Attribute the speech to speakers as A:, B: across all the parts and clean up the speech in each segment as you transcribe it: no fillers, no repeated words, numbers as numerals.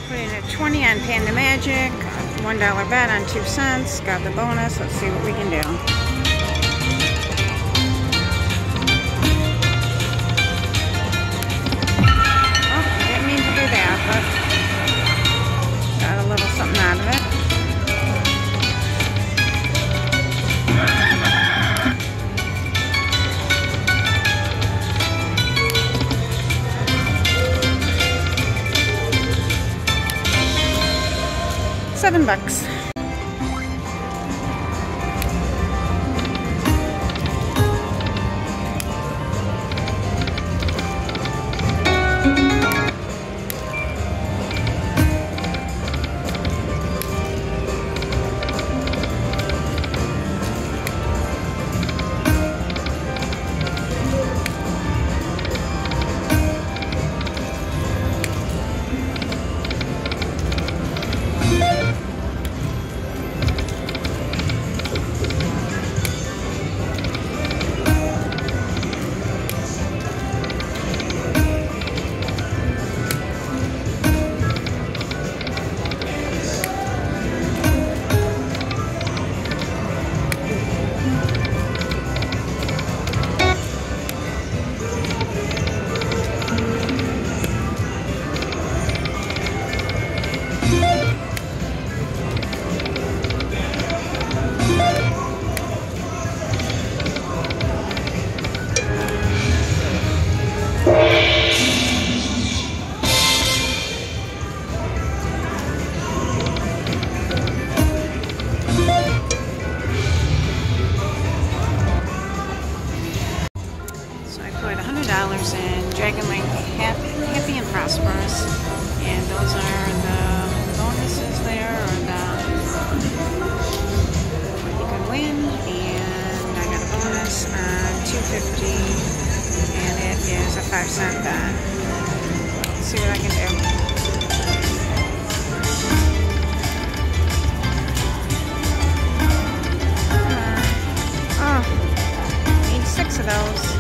A: Put in a 20 on Panda Magic, $1 bet on 2 cents. Got the bonus. Let's see what we can do. Oh, didn't mean to do that, but got a little something out of it. $7. In Dragon Link Happy and Prosperous, and those are the bonuses there, or what you can win. And I got a bonus on $2.50, and it is a 5-cent bet. Let's see what I can do. Need 6 of those.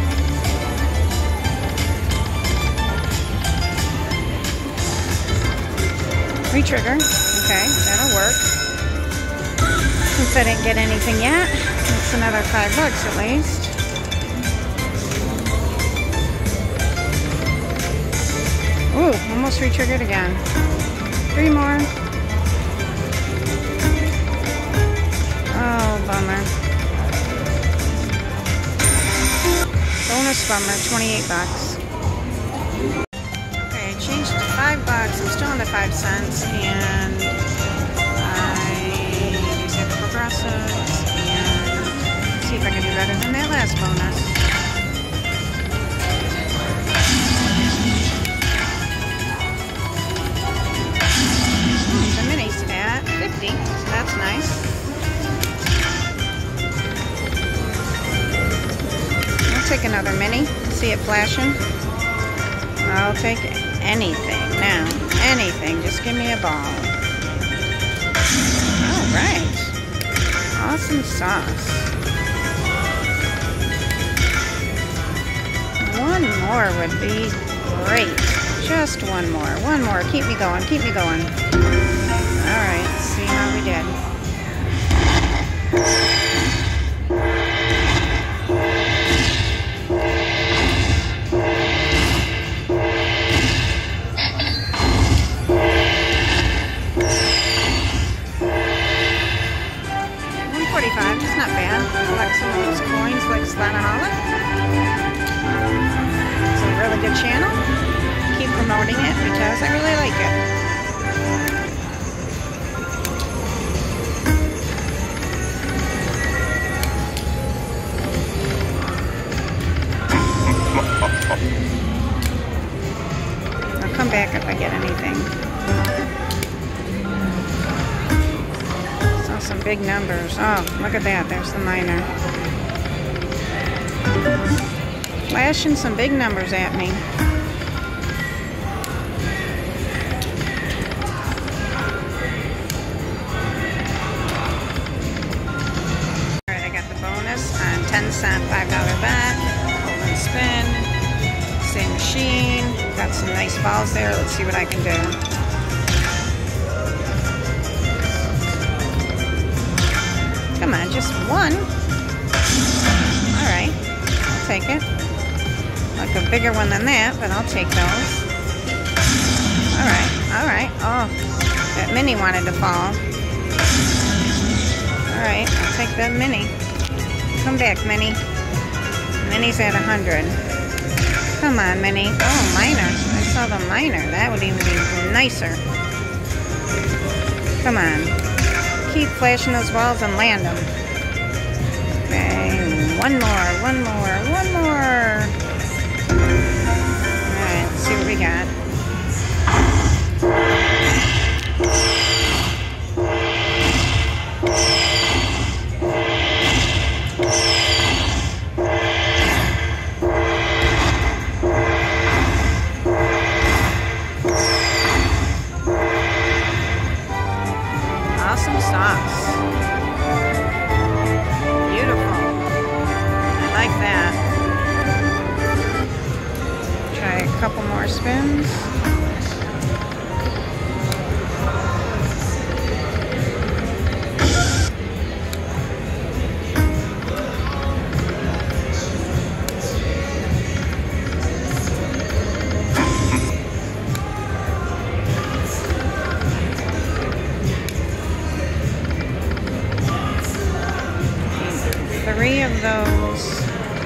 A: Retrigger. Okay, that'll work. Since I didn't get anything yet, it's another $5 at least. Ooh, almost retriggered again. 3 more. Oh, bummer. Bonus bummer, $28. Changed to $5. I'm still on the 5 cents, and I use the progressives and see if I can do better than that last bonus. The mini's at 50, so that's nice. I'll take another mini. See it flashing? I'll take it. Anything now. Anything. Just give me a ball. Alright. Awesome sauce. One more would be great. Just one more. One more. Keep me going. Keep me going. Alright. Let's see how we did. It's not bad. I like some of those coins like Slanaholic. It's a really good channel. Keep promoting it because I really like it. I'll come back if I get anything. Some big numbers. Oh, look at that. There's the minor. Flashing some big numbers at me. Alright, I got the bonus on 10-cent $5 bet. Hold and spin. Same machine. Got some nice balls there. Let's see what I can do. 1. Alright, I'll take it. Like a bigger one than that, but I'll take those. Alright. Oh, that mini wanted to fall. Alright, I'll take that mini. Come back, mini. Mini's at 100. Come on, mini. Oh, minor. I saw the minor. That would even be nicer. Come on. Keep flashing those balls and land them. Okay, one more. Alright, let's see what we got. Awesome sauce. Beautiful. I like that. Try a couple more spins. Three of those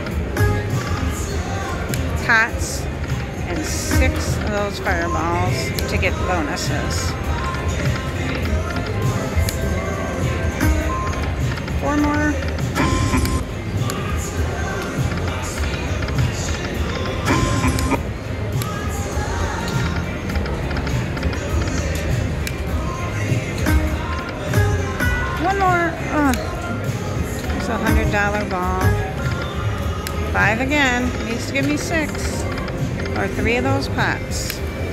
A: pots and 6 of those fireballs to get bonuses. 4 more. One more. It's a $100 ball. 5 again. Needs to give me 6. Or 3 of those pots.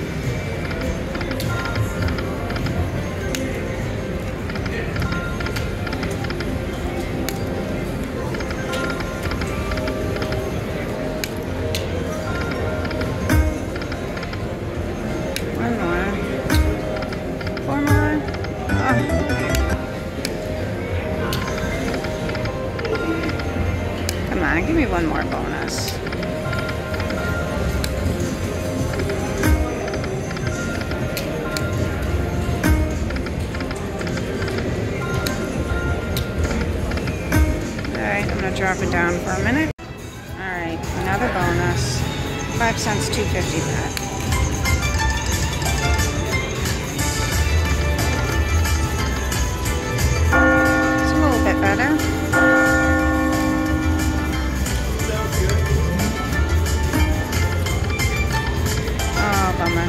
A: One more. 4 more. Come on, give me one more bonus. Alright, I'm going to drop it down for a minute. Alright, another bonus. 5 cents, 250 bet. It's a little bit better. Bummer.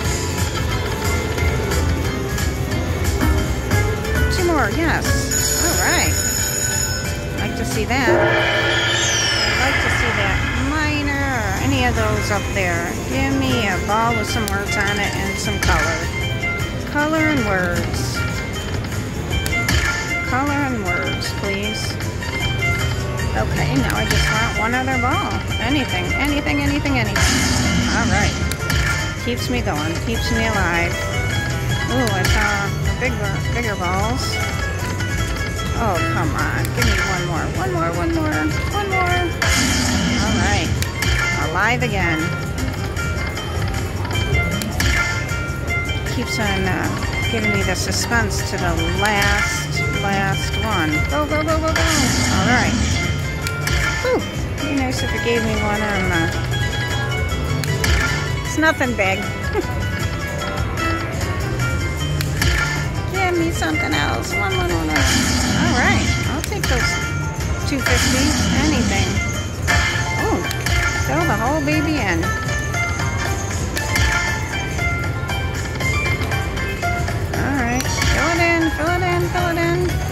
A: 2 more, yes. Alright. Like to see that. I'd like to see that minor or any of those up there. Give me a ball with some words on it and some color. Color and words. Color and words, please. Okay, now I just want one other ball. Anything. Alright. Keeps me going, keeps me alive. Ooh, I saw bigger balls. Oh, come on. Give me one more. Alright. Alive again. Keeps on giving me the suspense to the last one. Go. Alright. Whew. Be nice if it gave me one on the... It's nothing big. Give me something else. One. Alright, I'll take those 250. Anything. Oh, fill the whole baby in. Alright, fill it in.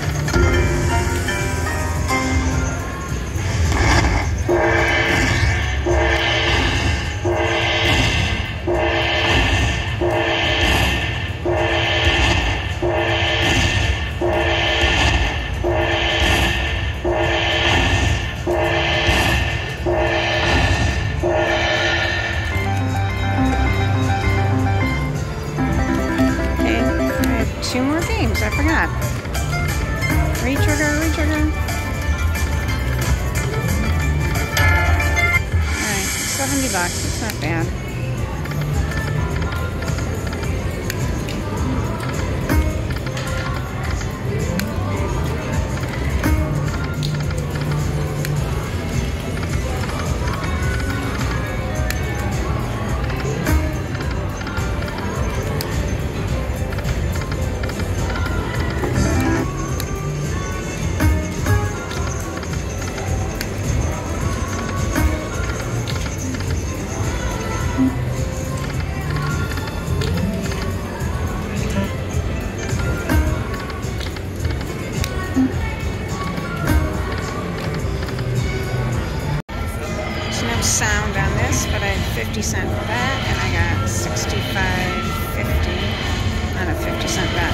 A: I forgot. Retrigger. $70. It's not bad. Sound on this, but I had 50 cent bet, and I got $65.50 on a 50 cent bet.